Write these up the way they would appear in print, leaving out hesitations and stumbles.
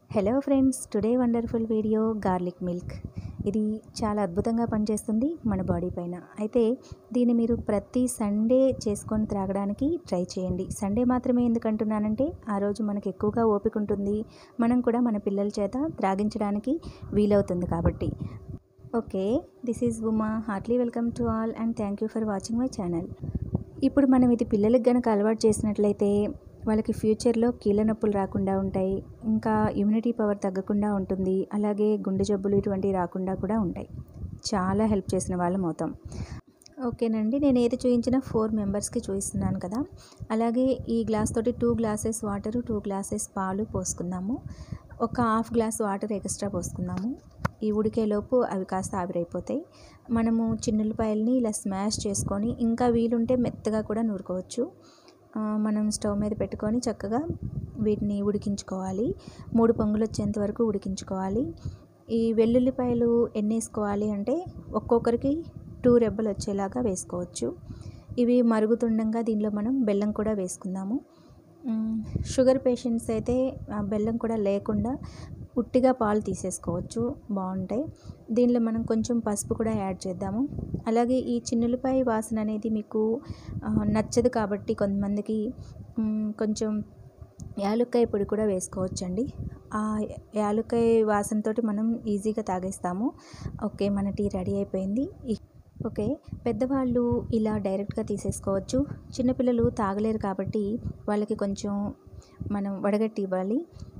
Hello friends, today wonderful video garlic milk. ఇది చాలా అద్భుతంగా పనిచేస్తుంది మన బాడీ పైన. అయితే దీన్ని మీరు ప్రతి సండే చేసుకొని త్రాగడానికి ట్రై చేయండి. సండే మాత్రమే ఎందుకంటున్నానంటే ఆ రోజు మనకు ఎక్కువగా ఓపిక ఉంటుంది, మనం కూడా మన పిల్లల చేత త్రాగించడానికి వీలవుతుంది కాబట్టి. Okay, this is Uma. Heartly welcome to all and thank you for watching my channel. ఇప్పుడు మనం ఇది పిల్లలకు గనక అలవాటు చేసినట్లయితే వాళ్ళకి ఫ్యూచర్లో కీళ్ళ నొప్పులు రాకుండా ఉంటాయి, ఇంకా ఇమ్యూనిటీ పవర్ తగ్గకుండా ఉంటుంది, అలాగే గుండె జబ్బులు ఇటువంటివి రాకుండా కూడా ఉంటాయి. చాలా హెల్ప్ చేసిన వాళ్ళం అవుతాం. ఓకేనండి, నేను ఏది చూపించినా 4 మెంబర్స్కి చూపిస్తున్నాను కదా. అలాగే ఈ గ్లాస్ తోటి 2 గ్లాసెస్ వాటరు, 2 గ్లాసెస్ పాలు పోసుకుందాము. ఒక హాఫ్ గ్లాస్ వాటర్ ఎక్స్ట్రా పోసుకుందాము. ఈ ఉడికేలోపు అవి కాస్త ఆవిరైపోతాయి. మనము చిన్నులపాయలని ఇలా స్మాష్ చేసుకొని, ఇంకా వీలుంటే మెత్తగా కూడా నూరుకోవచ్చు. మనం స్టవ్ మీద పెట్టుకొని చక్కగా వీటిని ఉడికించుకోవాలి. 3 పొంగులు వచ్చేంత వరకు ఉడికించుకోవాలి. ఈ వెల్లుల్లిపాయలు ఎన్ని వేసుకోవాలి అంటే ఒక్కొక్కరికి 2 రెబ్బలు వచ్చేలాగా వేసుకోవచ్చు. ఇవి మరుగుతుండగా దీనిలో మనం బెల్లం కూడా వేసుకుందాము. షుగర్ పేషెంట్స్ అయితే బెల్లం కూడా లేకుండా ఉట్టిగా పాలు తీసేసుకోవచ్చు, బాగుంటాయి. దీనిలో మనం కొంచెం పసుపు కూడా యాడ్ చేద్దాము. అలాగే ఈ చిన్నులపాయ వాసన అనేది మీకు నచ్చదు కాబట్టి కొంతమందికి కొంచెం యాలుక్కాయ పొడి కూడా వేసుకోవచ్చండి. ఆ యాలుక్కాయ వాసనతోటి మనం ఈజీగా తాగేస్తాము. ఓకే, మన టీ రెడీ అయిపోయింది. ఓకే, పెద్దవాళ్ళు ఇలా డైరెక్ట్గా తీసేసుకోవచ్చు. చిన్నపిల్లలు తాగలేరు కాబట్టి వాళ్ళకి కొంచెం మనం వడగట్టి ఇవ్వాలి.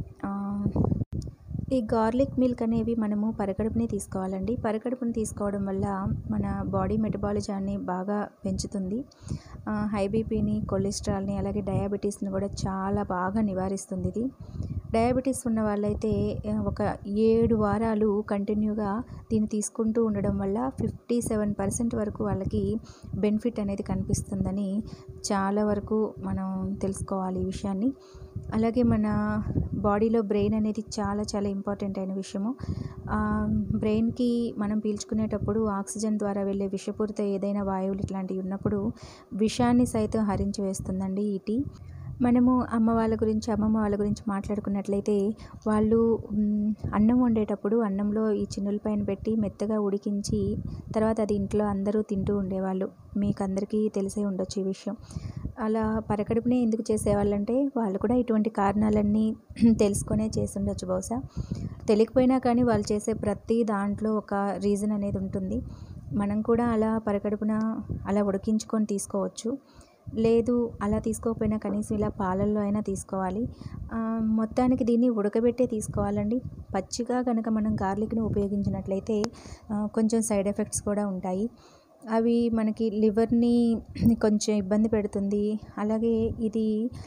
ఈ గార్లిక్ మిల్క్ అనేవి మనము పరగడుపునే తీసుకోవాలండి. పరగడుపుని తీసుకోవడం వల్ల మన బాడీ మెటబాలిజాన్ని బాగా పెంచుతుంది. హై బీపీని, కొలెస్ట్రాల్ని, అలాగే డయాబెటీస్ని కూడా చాలా బాగా నివారిస్తుంది ఇది. డయాబెటీస్ ఉన్న వాళ్ళైతే ఒక 7 వారాలు కంటిన్యూగా దీన్ని తీసుకుంటూ ఉండడం వల్ల 57% వరకు వాళ్ళకి బెనిఫిట్ అనేది కనిపిస్తుందని చాలా వరకు మనం తెలుసుకోవాలి ఈ విషయాన్ని. అలాగే మన బాడీలో బ్రెయిన్ అనేది చాలా చాలా ఇంపార్టెంట్ అయిన విషయము. బ్రెయిన్కి మనం పీల్చుకునేటప్పుడు ఆక్సిజన్ ద్వారా వెళ్ళే విషపూరిత ఏదైనా వాయువులు ఇట్లాంటివి ఉన్నప్పుడు విషాన్ని సైతం హరించి వేస్తుందండి ఈ టీ. మనము అమ్మమ్మ వాళ్ళ గురించి మాట్లాడుకున్నట్లయితే వాళ్ళు అన్నం వండేటప్పుడు అన్నంలో ఈ చిన్నులపాయను పెట్టి మెత్తగా ఉడికించి తర్వాత అది ఇంట్లో అందరూ తింటూ ఉండేవాళ్ళు. మీకు అందరికీ తెలిసే ఉండొచ్చు ఈ విషయం. అలా పరకడుపునే ఎందుకు చేసేవాళ్ళంటే వాళ్ళు కూడా ఇటువంటి కారణాలన్నీ తెలుసుకొనే చేసి ఉండొచ్చు బహుశా. తెలియకపోయినా కానీ వాళ్ళు చేసే ప్రతి దాంట్లో ఒక రీజన్ అనేది ఉంటుంది. మనం కూడా అలా పరకడుపున అలా ఉడికించుకొని తీసుకోవచ్చు. లేదు అలా తీసుకోకపోయినా కనీసం ఇలా పాలల్లో అయినా తీసుకోవాలి. మొత్తానికి దీన్ని ఉడకబెట్టే తీసుకోవాలండి. పచ్చిగా కనుక మనం గార్లిక్ని ఉపయోగించినట్లయితే కొంచెం సైడ్ ఎఫెక్ట్స్ కూడా ఉంటాయి. అవి మనకి లివర్ని కొంచెం ఇబ్బంది పెడుతుంది. అలాగే ఇది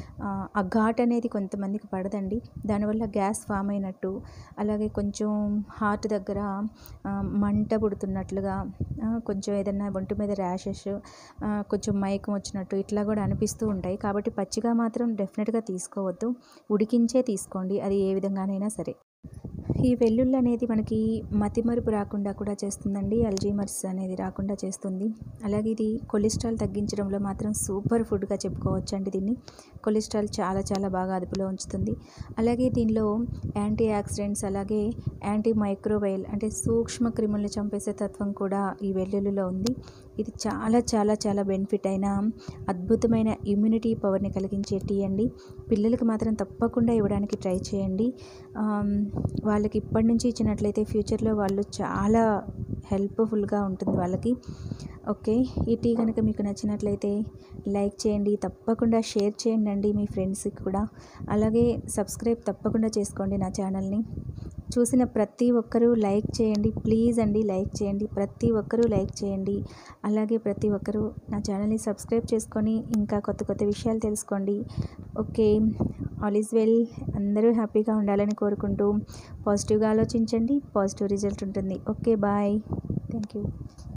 ఆ ఘాట్ అనేది కొంతమందికి పడదండి. దానివల్ల గ్యాస్ ఫామ్ అయినట్టు, అలాగే కొంచెం హార్ట్ దగ్గర మంట పుడుతున్నట్లుగా, కొంచెం ఏదైనా ఒంటి మీద ర్యాషెస్, కొంచెం మైకం వచ్చినట్టు ఇట్లా కూడా అనిపిస్తూ ఉంటాయి. కాబట్టి పచ్చిగా మాత్రం డెఫినెట్గా తీసుకోవద్దు, ఉడికించే తీసుకోండి, అది ఏ విధంగానైనా సరే. ఈ వెల్లుల్లి అనేది మనకి మతిమరుపు రాకుండా కూడా చేస్తుందండి. అల్జీమర్స్ అనేది రాకుండా చేస్తుంది. అలాగే ఇది కొలెస్ట్రాల్ తగ్గించడంలో మాత్రం సూపర్ ఫుడ్గా చెప్పుకోవచ్చు అండి. దీన్ని కొలెస్ట్రాల్ చాలా చాలా బాగా అదుపులో ఉంచుతుంది. అలాగే దీనిలో యాంటీ ఆక్సిడెంట్స్, అలాగే యాంటీ మైక్రోబైల్ అంటే సూక్ష్మ క్రిములను చంపేసే తత్వం కూడా ఈ వెల్లుల్లిలో ఉంది. ఇది చాలా చాలా చాలా బెనిఫిట్ అయిన అద్భుతమైన ఇమ్యూనిటీ పవర్ని కలిగించే టీ అండి. పిల్లలకి మాత్రం తప్పకుండా ఇవ్వడానికి ట్రై చేయండి. వాళ్ళకి ఇప్పటి నుంచి ఇచ్చినట్లయితే ఫ్యూచర్లో వాళ్ళు చాలా హెల్ప్ఫుల్గా ఉంటుంది వాళ్ళకి. ఓకే, ఈ టీ కనుక మీకు నచ్చినట్లయితే లైక్ చేయండి, తప్పకుండా షేర్ చేయండి అండి మీ ఫ్రెండ్స్కి కూడా. అలాగే సబ్స్క్రైబ్ తప్పకుండా చేసుకోండి నా ఛానల్ని. చూసిన ప్రతి ఒక్కరూ లైక్ చేయండి ప్లీజ్ అండి, లైక్ చేయండి, ప్రతి ఒక్కరూ లైక్ చేయండి. అలాగే ప్రతి ఒక్కరూ నా ఛానల్ని సబ్స్క్రైబ్ చేసుకొని ఇంకా కొత్త కొత్త విషయాలు తెలుసుకోండి. Okay, all is well. అందరూ హ్యాపీగా ఉండాలని కోరుకుంటూ పాజిటివ్గా ఆలోచించండి, పాజిటివ్ రిజల్ట్ ఉంటుంది. Okay, bye, thank you.